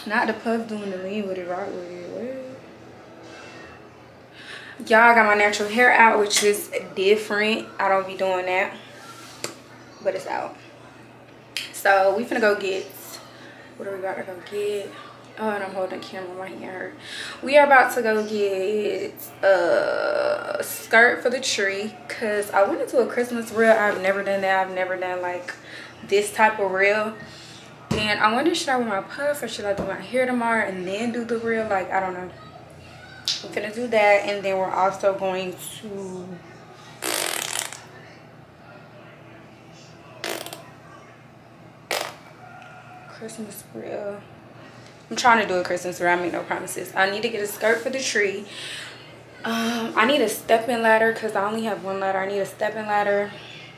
Not the puff doing the lean with it, rock with it. Y'all, got my natural hair out, which is different. I don't be doing that, but it's out. So we finna go get, what are we about to go get? Oh, and I'm holding the camera, my hand hurt. We are about to go get a skirt for the tree, because I went into a Christmas reel. I've never done that. I've never done like this type of reel. And I wonder, should I wear my puff or should I do my hair tomorrow and then do the reel? Like, I don't know. I'm gonna do that, and then we're also going to Christmas reel. I'm trying to do a Christmas reel. I make no promises. I need to get a skirt for the tree. I need a stepping ladder because I only have one ladder. I need a stepping ladder.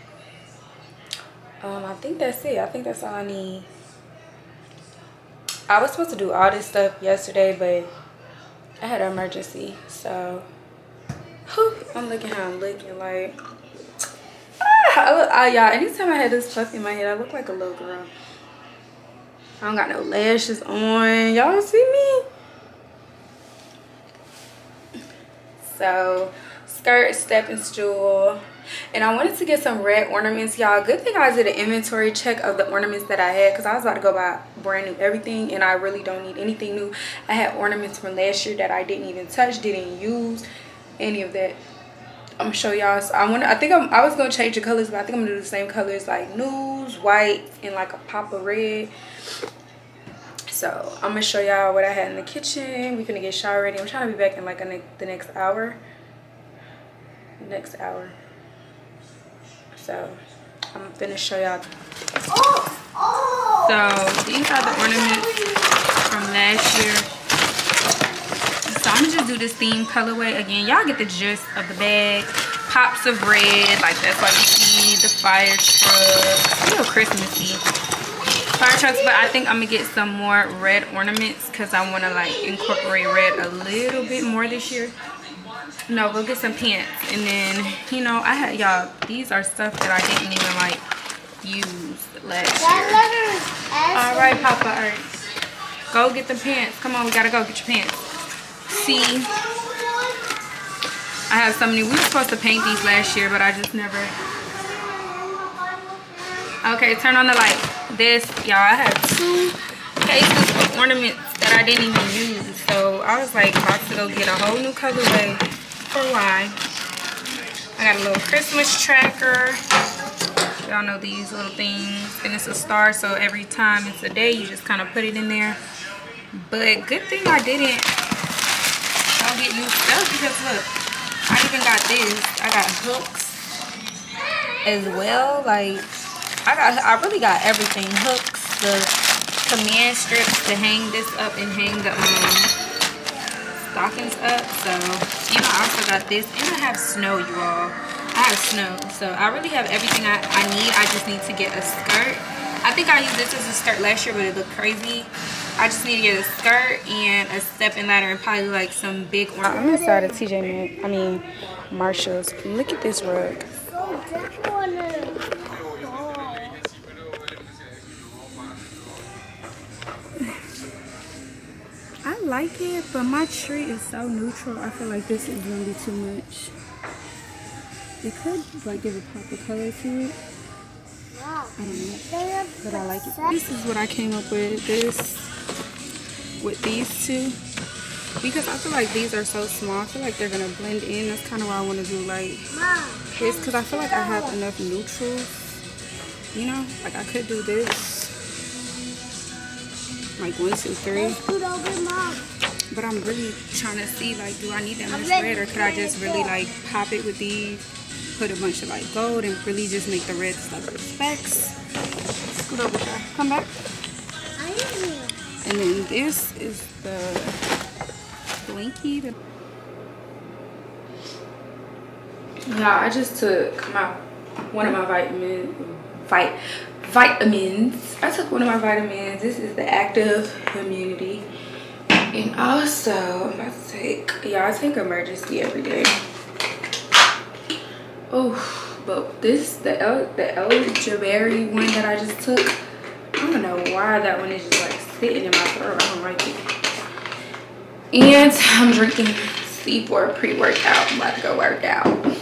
I think that's it. I think that's all I need. I was supposed to do all this stuff yesterday, but I had an emergency. So, whew, I'm looking how I'm looking. Like, y'all, anytime I had this puff in my head, I look like a little girl. I don't got no lashes on. Y'all see me? So, skirt, stepping stool. And I wanted to get some red ornaments, y'all. Good thing I did an inventory check of the ornaments that I had, because I was about to go buy brand new everything, and I really don't need anything new. I had ornaments from last year that I didn't even touch, didn't use any of that. I'm gonna show y'all. So I was gonna change the colors, but I think I'm gonna do the same colors, like nudes, white, and like a pop of red. So I'm gonna show y'all what I had in the kitchen. We finna get shower ready. I'm trying to be back in like the next hour. So I'm finna show y'all. So these are the ornaments from last year. So I'm gonna just do this theme colorway again. Y'all get the gist of the bag. Pops of red, like that's why you see the fire trucks. Real Christmassy fire trucks, but I think I'm gonna get some more red ornaments because I want to like incorporate red a little bit more this year. No, go get some pants. And then, you know, I had, y'all, these are stuff that I didn't even like use last year. All right, Papa. All right, go get the pants. Come on, we gotta go get your pants. See, I have so many. We were supposed to paint these last year, but I just never. Okay, turn on the light. This, y'all, I had 2 cases of ornaments that I didn't even use. So I was like about to go get a whole new colorway for why. I got a little Christmas tracker. Y'all know these little things. And it's a star, so every time it's a day, you just kind of put it in there. But good thing I didn't go get new stuff, because look, I even got this. I got hooks as well. Like, I really got everything. Hooks, the command strips to hang this up and hang the stockings up. So, you know, I also got this, and I have snow, you all. I have snow, so I really have everything I need. I just need to get a skirt. I think I used this as a skirt last year, but it looked crazy. I just need to get a skirt and a stepping ladder and probably like some big ornaments. I'm inside of TJ Maxx. I mean Marshalls. Look at this rug. I like it, but my tree is so neutral. I feel like this is gonna be too much. It could like give a pop of color to it. I don't know, but I like it. This is what I came up with. With these two, because I feel like these are so small. I feel like they're gonna blend in. That's kind of why I want to do like this, because I feel like I have enough neutrals. You know, like I could do this, like 1, 2, 3. But I'm really trying to see, like, do I need that much red, or could I just really like pop it with these, put a bunch of like gold, and really just make the red stuff with specks. Scoot over there. Come back. And then this is the blinky. Yeah, I just took one of my vitamins. I took one of my vitamins. This is the Active Immunity. And also, I'm about to take, I take Emergency every day. Oh, but this, the elderberry one that I just took, I don't know why that one is just like sitting in my throat. I don't like it. And I'm drinking C4 pre-workout. I'm about to go work out.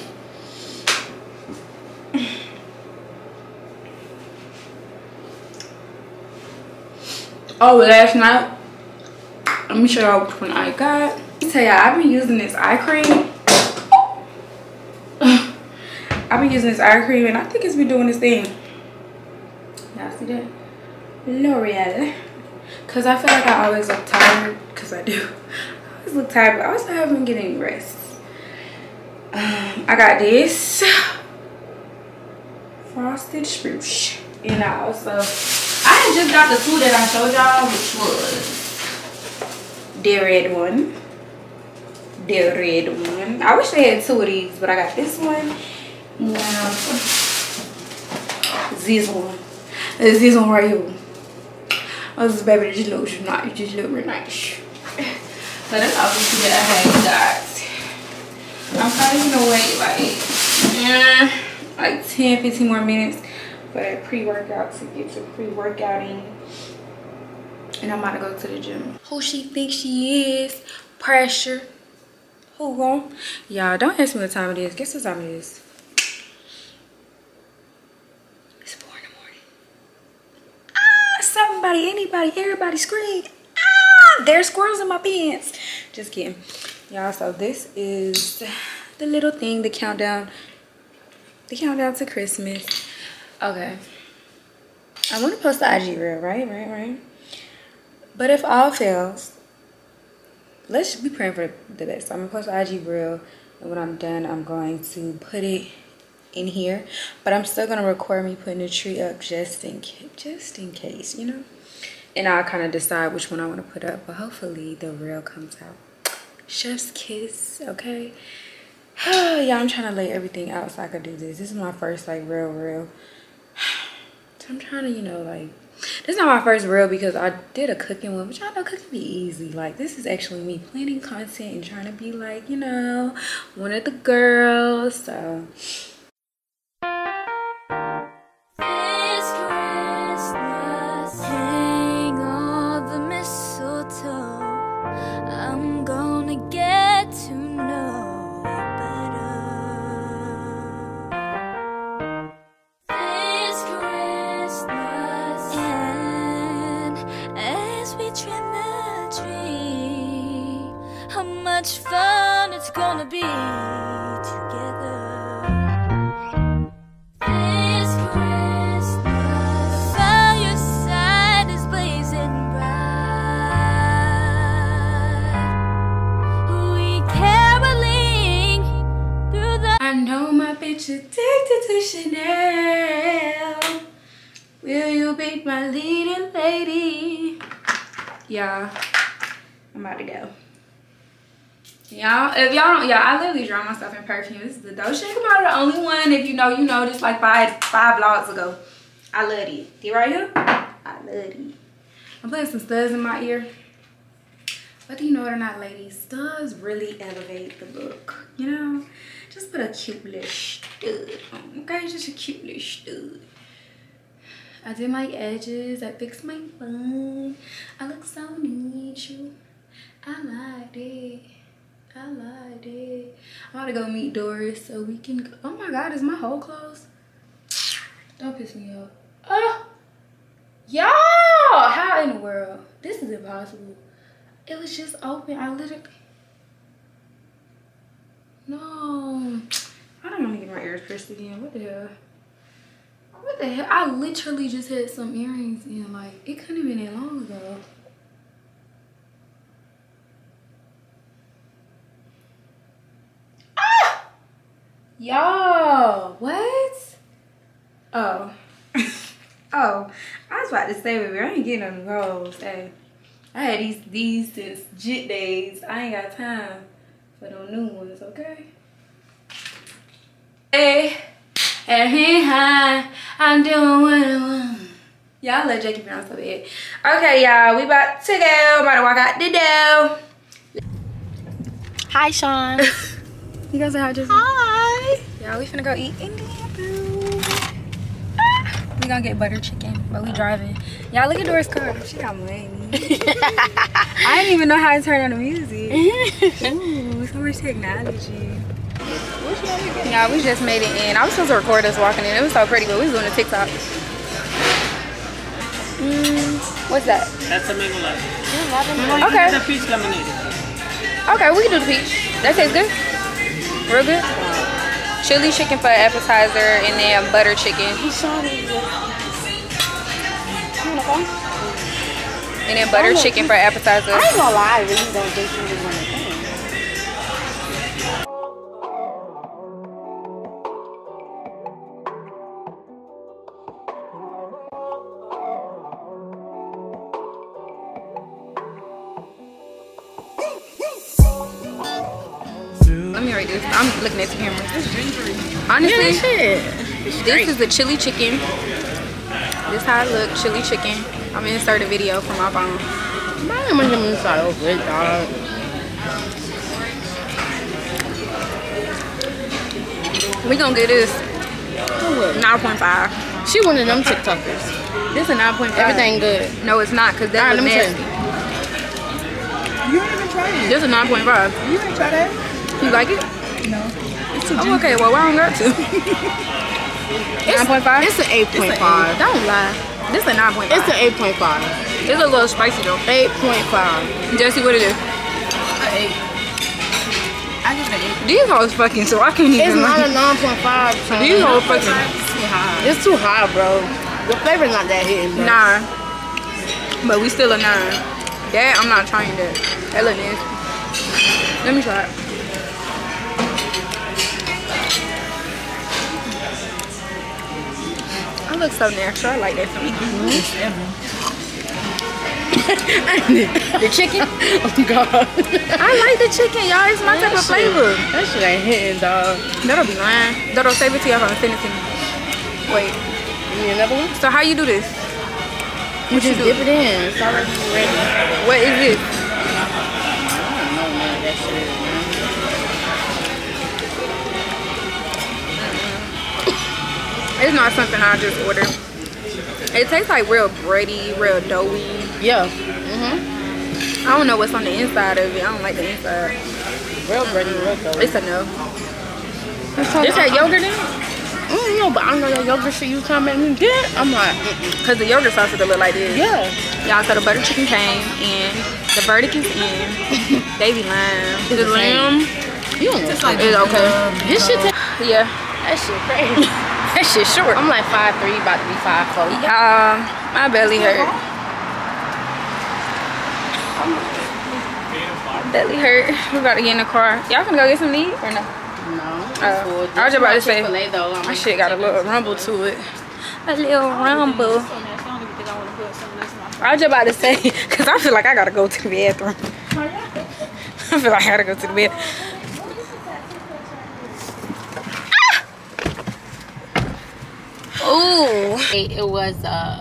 Oh, last night, let me show y'all which one I got. Let me tell y'all, I've been using this eye cream. I've been using this eye cream and I think it's been doing this thing. Y'all see that? L'Oreal. Because I feel like I always look tired. Because I do. I always look tired, but I also haven't been getting rest. I got this Frosted Spruce. And I also, I had just got the two that I showed y'all, which was the red one. The red one. I wish they had two of these, but I got this one. Now, this one. This one right here. Oh, this baby just looks nice. Just look real nice. So that's obviously that I had got. I'm probably gonna wait like 10-15 more minutes for that pre-workout to get to pre-workouting. And I'm about to go to the gym. Who she thinks she is? Pressure. Who gon'? Y'all, don't ask me what time it is. Guess what time it is? It's 4 in the morning. Ah, somebody, anybody, everybody scream. Ah, there's squirrels in my pants. Just kidding. Y'all, so this is the little thing, the countdown to Christmas. Okay. I want to post the IG reel, right? But if all fails, let's be praying for the best. I'm gonna post the IG reel, and when I'm done, I'm going to put it in here. But I'm still gonna record me putting the tree up just in case, you know. And I'll kind of decide which one I want to put up. But hopefully the reel comes out. Chef's kiss, okay. Yeah, I'm trying to lay everything out so I could do this. This is my first like real. So I'm trying to, you know, like, this is not my first reel because I did a cooking one, which I know cooking be easy. Like, this is actually me planning content and trying to be like, you know, one of the girls. So this Christmas, hang all the mistletoe. I'm gonna get to know you better. This Christmas, and as we trim the tree, how much fun it's gonna be together. This Christmas, the fireside is blazing bright. We caroling through the. I know my bitch addicted to Chanel. Will you be my leading lady? Y'all, I'm about to go. Y'all, if y'all don't, I literally drown myself in perfume. This is the Dolce & Gabbana, the only one. If you know, you know. This like five vlogs ago. I love it. See right here? I love it. I'm putting some studs in my ear. Whether you know it or not, ladies, studs really elevate the look. You know, just put a cute little stud on, okay? Just a cute little stud. I did my edges. I fixed my bun. I look so neutral. I liked it. I'm about to go meet Doris so we can go. Oh my God, is my hole closed? Don't piss me off. Oh, y'all, how in the world? This is impossible. It was just open. I literally. No, I don't want to get my ears pierced again. What the hell? What the hell? I literally just had some earrings in. Like, it couldn't have been that long ago. Y'all, what? Oh. Oh, I was about to say, baby, I ain't getting on the rolls. Hey, I had these since JIT days. I ain't got time for no new ones, okay? Hey, hey, hi, I'm doing what I want. Y'all let Jackie Brown so bad. Okay, y'all, we about to go. About to walk out the door. Hi, Sean. You guys say hi, Jesse? Hi. Y'all, we finna go eat Indian food. We gonna get butter chicken, but we driving. Y'all look at Doris' car. She got money. I didn't even know how to turn on the music. Ooh, so much technology. Yeah, we just made it in. I was supposed to record us walking in. It was so pretty, but we was doing a TikTok. What's that? That's a mango latte. Okay. The peach lemonade. Okay, we can do the peach. That tastes good. Real good. Chili chicken for appetizer and then butter chicken. And then butter chicken for appetizer. I ain't gonna lie, I really don't think she was one of them. Let me rate this. I'm looking at the camera. Honestly, this is the chili chicken. This how it look, chili chicken. I'm gonna insert a video from my phone. We gonna get this 9.5. She one of them TikTokers. This is a 9.5. Everything good. No, it's not, cause that was nasty. You ain't even tried it. This is a 9.5. You ain't try that? You like it? No. It's too I'm okay. Well, I don't got to. 9.5. It's an 8.5. Don't lie. This is a 9.5. It's an 8.5. It's a little spicy though. 8.5. Jesse, what it is? An 8. I give it an 8. These hoes fucking, so I can't even. It's not a 9.5. These hoes fucking. It's too high, bro. The flavor's not that hitting, bro. Nah. But we still a 9. That, I'm not trying that. That look nasty. Let me try it. I look so natural. I like that for me. The chicken? Oh, God. I like the chicken, y'all. It's my type of flavor. That shit ain't hitting, dog. That'll be lying. That'll save it to y'all and send it to me. Wait. You need another one? So how you do this? You just dip it in. It's already ready. What is this? I don't know, man. That shit is, man. It's not something I just order. It tastes like real bready, real doughy. Yeah. I don't know what's on the inside of it. I don't like the inside. Real bready, real doughy. It's a no. Is that yogurt in it? I don't know, but I know that yogurt shit you trying to make me get. I'm like, Because the yogurt sauce would look like this. yeah. Y'all, so the butter chicken came and the verdict is in. They be lying. The lamb You don't know. It's like is okay. This shit, Yeah. that shit crazy. That shit short. I'm like 5'3", about to be 5'4". Y'all, my belly hurt. My belly hurt. We about to get in the car. Y'all finna go get some to eat or no? No. I was just about to say, though. my shit got a little rumble to it. A little rumble. I was just about to say, because I feel like I gotta go to the bathroom. I feel like I gotta go to the bed. Ooh. It was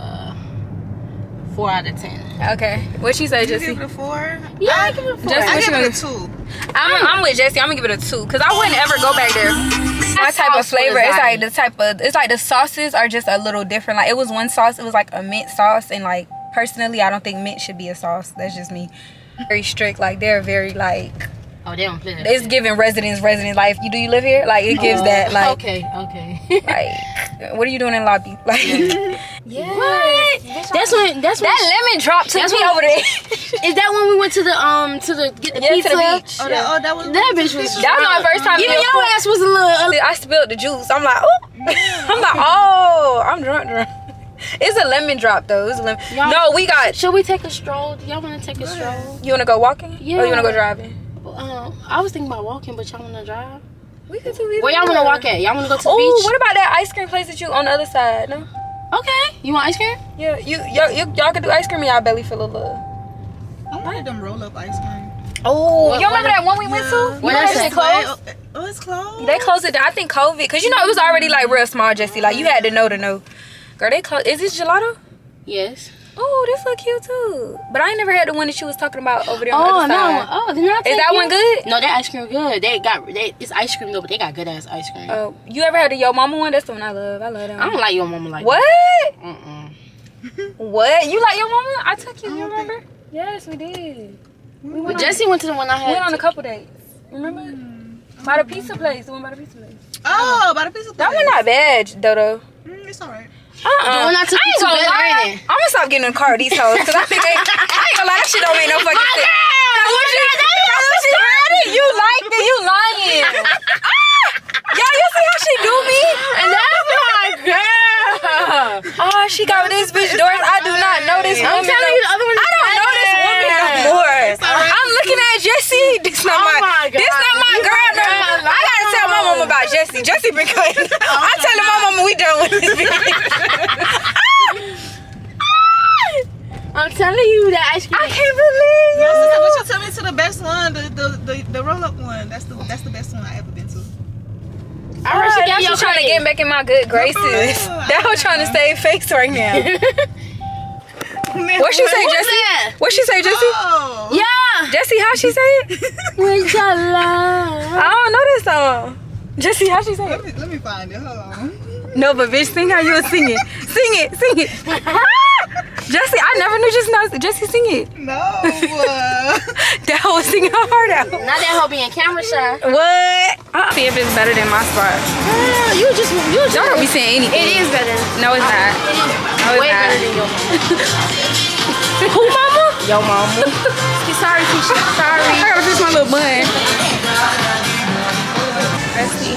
4 out of 10. Okay. What she say, You Jessie? give it a 4? Yeah, I give it a 4. Just- I What give you it a 2. I'm with Jessie. I'm gonna give it a 2 because I wouldn't ever go back there. My type of sauce flavor. was It's like like- the type of. It's like the sauces are just a little different. Like it was one sauce. It was like a mint sauce, and like personally, I don't think mint should be a sauce. That's just me. Very strict. Like they're very like. Oh, they don't play that. It's giving resident life. Do you live here? Like it gives that like. Okay. Like, what are you doing in lobby? Like. Yeah. What? That's when. That lemon drop took That's me when- over there. Is that when we went to the get the Yeah, to pizza? the beach. Oh, that was. That bitch was. That was my first time. Even being your full. ass was a little. I spilled the juice. I'm like, oh. I'm like, oh. I'm drunk. It's a lemon drop though. It's a lemon. No, we got. Should we take a stroll? Do y'all want to take a stroll? You wanna go walking? Yeah. Or you wanna go driving? I was thinking about walking, but y'all want to drive? We can do either. Where y'all want to walk at? Y'all want to go to the Oh, beach? what about that ice cream place that you on the other side? No. Okay. You want ice cream? Yeah, y'all can do ice cream and y'all belly full of love. I wanted them roll up ice cream. Oh, What- you remember that one we went to? What You know else that is shit closed? Oh, it's closed. They closed it down. I think COVID, cause you know it was already like real small, Jessie. Like you had to know. Girl, they closed. Is this gelato? Yes. Oh, this look cute too. But I ain't never had the one that she was talking about over there on the Oh other no! side. Oh, they're not. Is that one good? No, that ice cream good. It's ice cream though, but they got good ass ice cream. Oh, you ever had the Yo Mama one? That's the one I love. I love that one. I don't like Your Mama like What? that. What? You like Your Mama? I took you. You remember? Yes, we did. But Jesse went to the one I We had. went on a couple dates. Remember? By the pizza place. The one by the pizza place. Oh, by the pizza place. That one not bad, Dodo. It's alright. The one I took you to bed raining. I'm gonna stop getting in the car with these hoes because I think I ain't gonna lie, that shit don't make no fucking sense. Cause she had it, you liked it, you lying. Y'all, you see how she do me? And that's my girl. Oh, she got with this bitch Doris. I do not know this woman. I'm telling you, the other one is I don't know this woman no more. I'm looking at Jessie. This not my girl. No. I gotta tell my mama about Jessie. Jessie been cutting. I'm telling my mama we done with this bitch. I'm telling you that ice cream. I can't believe Yo, you. sister, what you tell me to the best one? The roll up one. That's the best one I ever been to. I heard she got She's trying to get back in my good graces. That was trying to save face right now. What she say, Jessie? What she say, Jessie? Oh. Yeah. Jessie, how she say it? With your love. I don't know this song. Jessie, how she say it? Let me find it. Hold on. No, but bitch, sing how you was singing. Sing it. Jessie, I never knew Jessie sing it. No. That hoe was singing her heart out. Not that hoe being camera shy. What? See if it's better than my spot. You just Y'all don't be saying anything. It is better. No, it's not. No, it's Way not. better than your mama. Who, mama? Your mama. Sorry, Keisha. Sorry. I gotta fix my little bun. Let's see.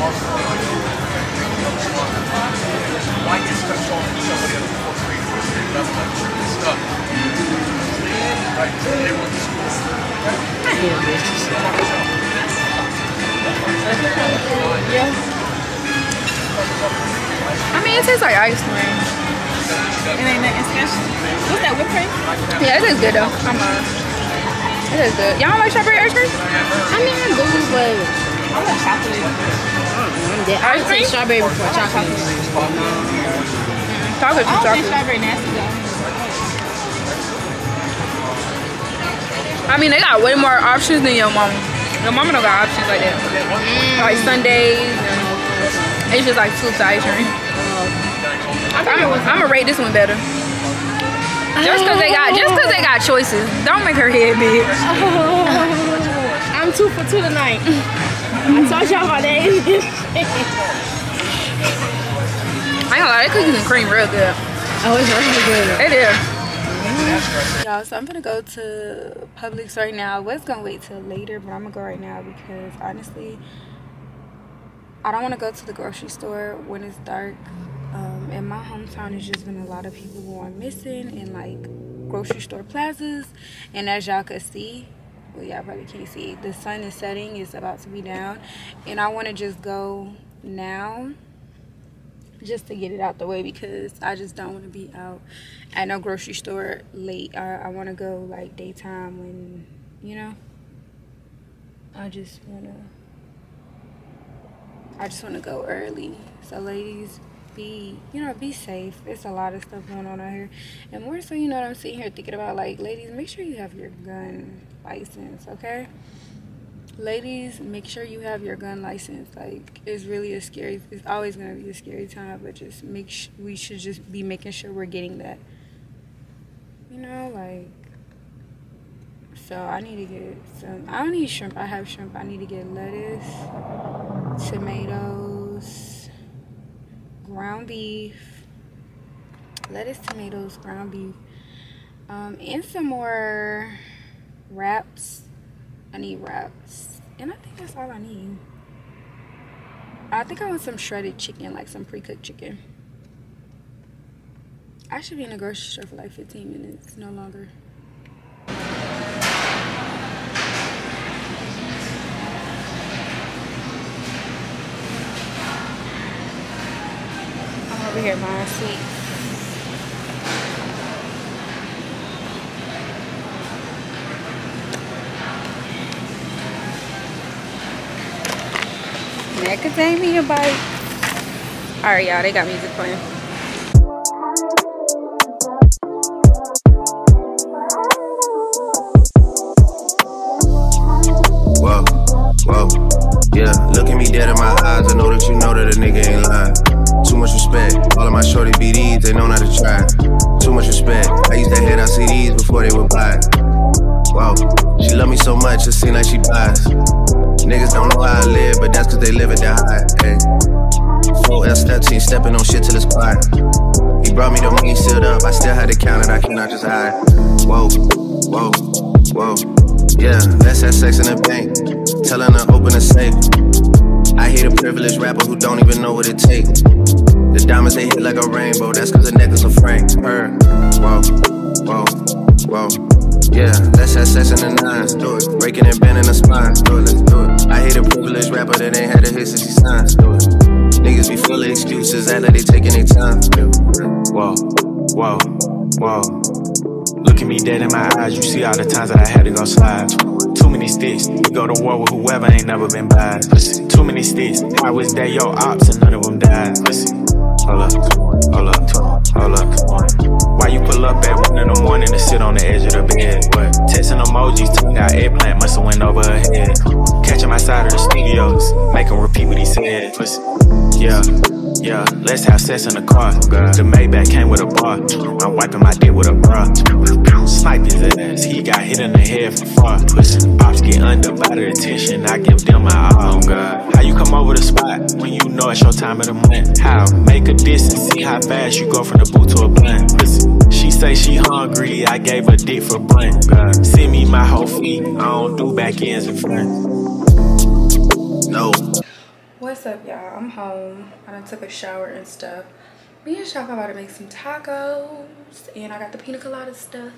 I mean, it tastes like ice cream. It ain't nothing special. What's that, whipped cream? Yeah, it is good though. Come on. It is good. Y'all don't like strawberry ice cream? I mean, I do, but I like chocolate. I would take strawberry before chocolate. Chocolate I too don't think chocolate. strawberry nasty though. I mean, they got way more options than your mama. Your mama don't got options like that. Like Sundays. And it's just like soup to ice cream. I'm gonna rate this one better. Just cause they got choices. Don't make her head big. I'm 2 for 2 tonight. I told y'all my name. I ain't gonna lie, that cookies and cream real good. Oh, it's really good. It is. Y'all, so I'm gonna go to Publix right now. I was gonna wait till later, but I'm gonna go right now because honestly, I don't want to go to the grocery store when it's dark. In my hometown, there's just been a lot of people going missing in like grocery store plazas, and as y'all could see, well, y'all probably can't see, the sun is setting, it's about to be down, and I want to just go now just to get it out the way because I just don't want to be out at no grocery store late. I want to go like daytime when, you know, I just want to go early. So ladies, be safe. It's a lot of stuff going on out here, and more so, you know what I'm sitting here thinking about, like, ladies, make sure you have your gun license, okay? Ladies, make sure you have your gun license. Like, it's always gonna be a scary time, but just we should just be making sure we're getting that, you know, like. So I need to get some, I don't need shrimp, I have shrimp. I need to get lettuce, tomatoes, ground beef, lettuce, tomatoes, ground beef, and some more wraps. I need wraps, and I think that's all I need. I think I want some shredded chicken, like some pre-cooked chicken. I should be in the grocery store for like 15 minutes, no longer. I'm over here buying sweets. Macadamia bites. Alright, y'all, they got music playing. Yeah, look at me dead in my eyes. I know that you know that a nigga ain't lying. Too much respect. All of my shorty BDs, they know not to try. Too much respect. I used to hand out CDs before they would buy. Wow, she love me so much, it seem like she buys. Niggas don't know how I live, but that's cause they live at that high. Hey. 4L13, stepping on shit till it's quiet. He brought me the money sealed up, I still had to count it, I cannot just hide. Whoa, whoa, whoa. Yeah, let's have sex in the bank. Tell her to open the safe. I hate a privileged rapper who don't even know what it takes. The diamonds they hit like a rainbow, that's cause the necklace of Frank. Whoa, whoa, whoa. Yeah, let's have sex in the nines, do it. Breaking and bending the spine, do it, let's do it. I hate a privileged rapper that ain't had a hit since he signed, do it. Niggas be full of excuses, act like they taking their time. Whoa, whoa, whoa. Look at me dead in my eyes, you see all the times that I had to go slide. Too many sticks, you go to war with whoever ain't never been by. Too many sticks, I was there, your ops, and none of them died. Hold up, hold up, hold up. Why you pull up at 1 in the morning to sit on the edge of the bed? What? Texting emojis, tweeting out eggplant, must've went over her head. Catch him outside of the studios, make him repeat what he said. Yeah, yeah, let's have sex in the car. The Maybach came with a bar. I'm wiping my dick with a bra. Snipe his ass, he got hit in the head from far. Ops get undivided attention, I give them my all. How you come over the spot when you know it's your time of the month? How? Make a distance, see how fast you go from the boot to a blunt. She say she hungry, I gave her dick for blunt. Send me my whole feet, I don't do back ends in front. No. What's up, y'all? I'm home. I done took a shower and stuff. Me and Shaka about to make some tacos, and I got the pina colada stuff.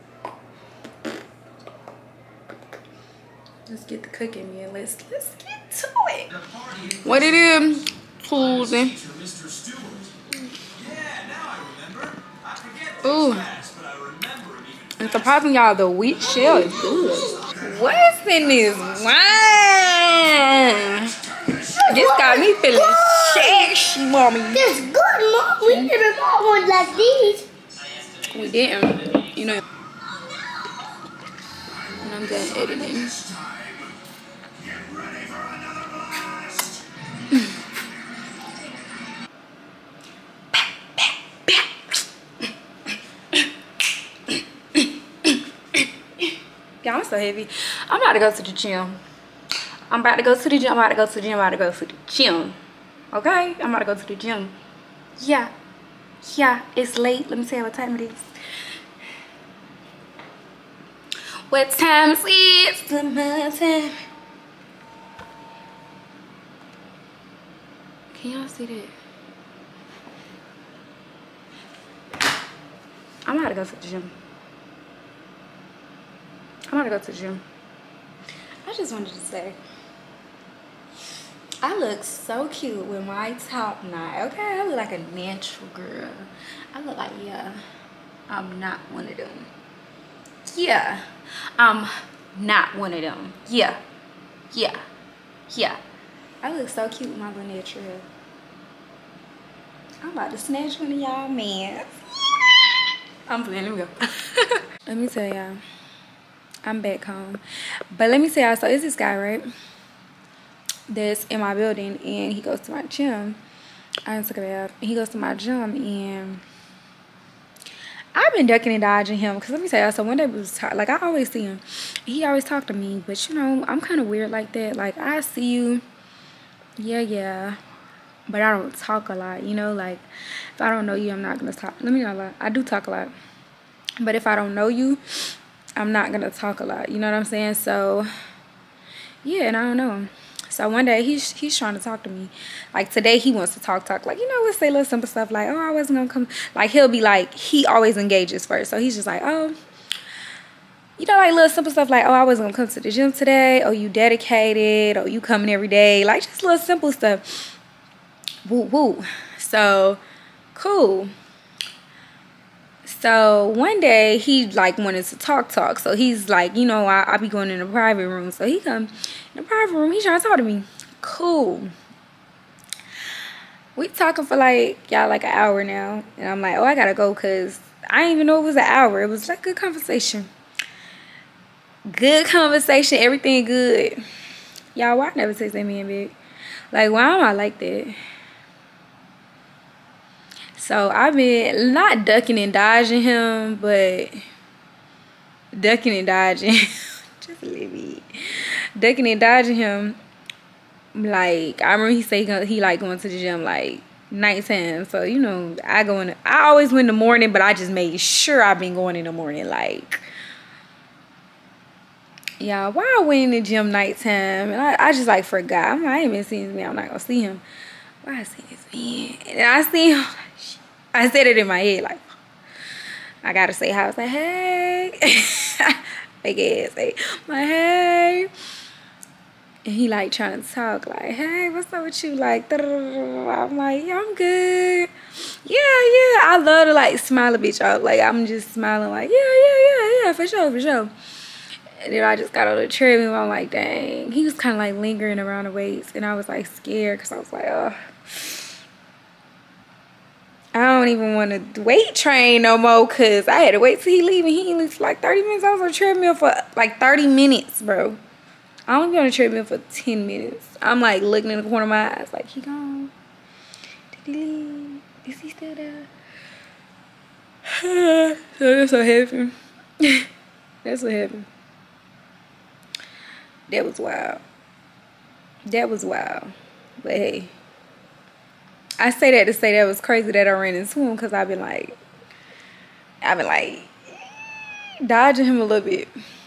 Let's get the cooking, man. Let's get to it. What it is? Tuesday. Ooh. And surprising y'all, the wheat shell is good. What's in this wine? This got me feeling sexy, mommy. This good, Mom. We never got one like these. We didn't, you know. And I'm done editing. Y'all, I'm so heavy. I'm about to go to the gym. I'm about to go to the gym. I'm about to go to the gym. I'm about to go to the gym. Okay? I'm about to go to the gym. Yeah. Yeah, it's late. Let me tell you what time it is. What time is it? It's my time. Can y'all see that? I'm about to go to the gym. I'm about to go to the gym. I just wanted to say, I look so cute with my top knot. Okay, I look like a natural girl. I look like, yeah, I'm not one of them. Yeah, I'm not one of them. Yeah, yeah, yeah. I look so cute with my little natural hair. I'm about to snatch one of y'all man. I'm playing, let me go. Let me tell y'all, I'm back home. But let me tell y'all, so it's this guy, right? That's in my building, and he goes to my gym. I done took a bath. He goes to my gym, and I've been ducking and dodging him. Because let me tell y'all, so one day we was talking, like I always see him. He always talk to me, but you know, I'm kind of weird like that. Like I see you, yeah. But I don't talk a lot, you know, like if I don't know you, I'm not gonna talk. Let me not lie, I do talk a lot, but if I don't know you, I'm not gonna talk a lot, you know what I'm saying? So yeah, and I don't know. So one day he's trying to talk to me. Like today he wants to talk, like, you know, let's say little simple stuff like, oh, I wasn't gonna come. Like he'll be like, he always engages first, so he's just like, oh, you know, like little simple stuff like, oh, I wasn't gonna come to the gym today, oh, you dedicated, oh, you coming every day, like just little simple stuff. Woo woo. So cool. So one day he like wanted to talk. So he's like, you know, I be going in the private room. So he come in the private room, he trying to talk to me. Cool. We talking for like, y'all, like an hour now. And I'm like, oh, I gotta go because I didn't even know it was an hour. It was like good conversation. Good conversation, everything good. Y'all, why I never text that man back? Like, why am I like that? So I've been not ducking and dodging him, but ducking and dodging. Just leave me. Ducking and dodging him. Like, I remember he said he like going to the gym like nighttime. So, you know, I always went in the morning, but I just made sure I've been going in the morning. Like, y'all, why I went in the gym nighttime? And I just like forgot. I ain't been seeing this man. I'm not gonna see him. Why I see this man? And I see him. I said it in my head, like, I gotta say hi. I was like, hey. Fake ass, say, like, hey. And he like trying to talk, like, hey, what's up with you? Like, I'm like, yeah, I'm good. Yeah. I love to like smile a bitch out. Like, I'm just smiling, like, yeah, for sure. And then I just got on the treadmill. I'm like, dang. He was kind of like lingering around the weights, and I was like scared because I was like, oh. I don't even want to weight train no more because I had to wait till he leave, and he ain't leave for like 30 minutes. I was on the treadmill for like 30 minutes, bro. I only been on the treadmill for 10 minutes. I'm like looking in the corner of my eyes like, he gone? Did he leave? Is he still there? So that's what happened. That's what happened. That was wild. That was wild. But hey. I say that to say that was crazy that I ran into him because I've been like dodging him a little bit.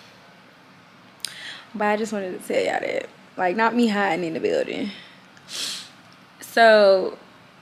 But I just wanted to tell y'all that. Like, not me hiding in the building. So,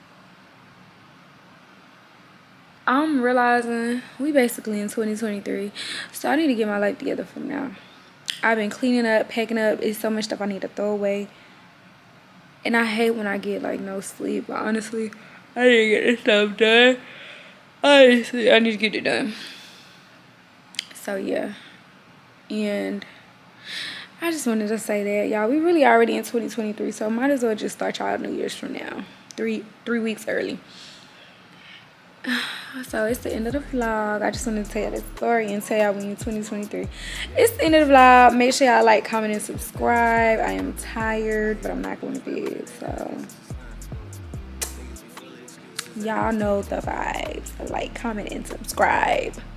I'm realizing we basically in 2023. So, I need to get my life together from now. I've been cleaning up, packing up. It's so much stuff I need to throw away. And I hate when I get, like, no sleep. But honestly, I need to get this stuff done. Honestly, I need to get it done. So, yeah. And I just wanted to say that, y'all. We really already in 2023. So, might as well just start y'all New Year's from now. Three weeks early. So, it's the end of the vlog. I just wanted to tell y'all this story and tell y'all we in 2023. It's the end of the vlog. Make sure y'all like, comment, and subscribe. I am tired, but I'm not going to bed. So, y'all know the vibes. Like, comment, and subscribe.